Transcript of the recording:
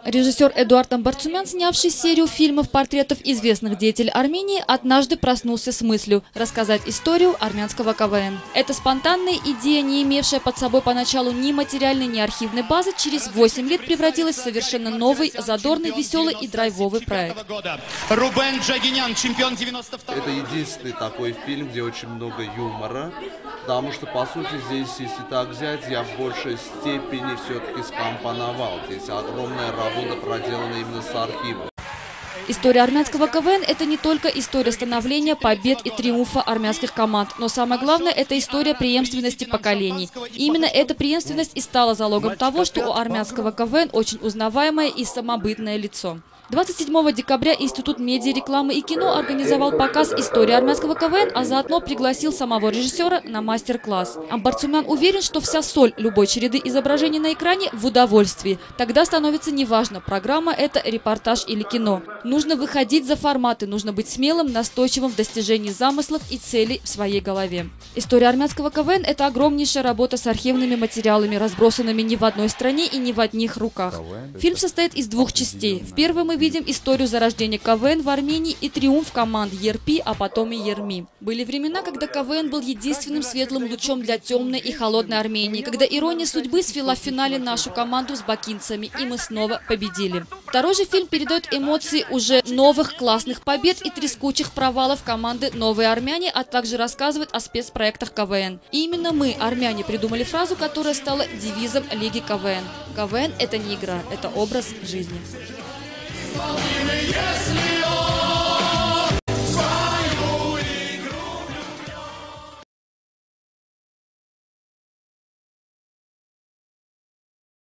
Режиссер Эдуард Амбарцумян, снявший серию фильмов портретов известных деятелей Армении, однажды проснулся с мыслью рассказать историю армянского КВН. Эта спонтанная идея, не имевшая под собой поначалу ни материальной, ни архивной базы, через 8 лет превратилась в совершенно новый, задорный, веселый и драйвовый проект. Это единственный такой фильм, где очень много юмора, потому что, по сути, здесь, если так взять, я в большей степени все-таки скомпоновал. Здесь огромная работа проделана именно с архивом. История армянского КВН – это не только история становления, побед и триумфа армянских команд, но самое главное – это история преемственности поколений. И именно эта преемственность и стала залогом того, что у армянского КВН очень узнаваемое и самобытное лицо. 27 декабря Институт медиа, рекламы и кино организовал показ истории армянского КВН, а заодно пригласил самого режиссера на мастер-класс. Амбарцумян уверен, что вся соль любой череды изображений на экране в удовольствии. Тогда становится неважно, программа это, репортаж или кино. Нужно выходить за форматы, нужно быть смелым, настойчивым в достижении замыслов и целей в своей голове. История армянского КВН – это огромнейшая работа с архивными материалами, разбросанными не в одной стране и не в одних руках. Фильм состоит из двух частей. В первой мы видим историю зарождения КВН в Армении и триумф команд ЕРПИ, а потом и ЕРМИ. Были времена, когда КВН был единственным светлым лучом для темной и холодной Армении, когда ирония судьбы свела в финале нашу команду с бакинцами, и мы снова победили. Второй же фильм передает эмоции уже новых классных побед и трескучих провалов команды «Новые армяне», а также рассказывает о спецпроектах КВН. И именно мы, армяне, придумали фразу, которая стала девизом Лиги КВН. КВН – это не игра, это образ жизни. Если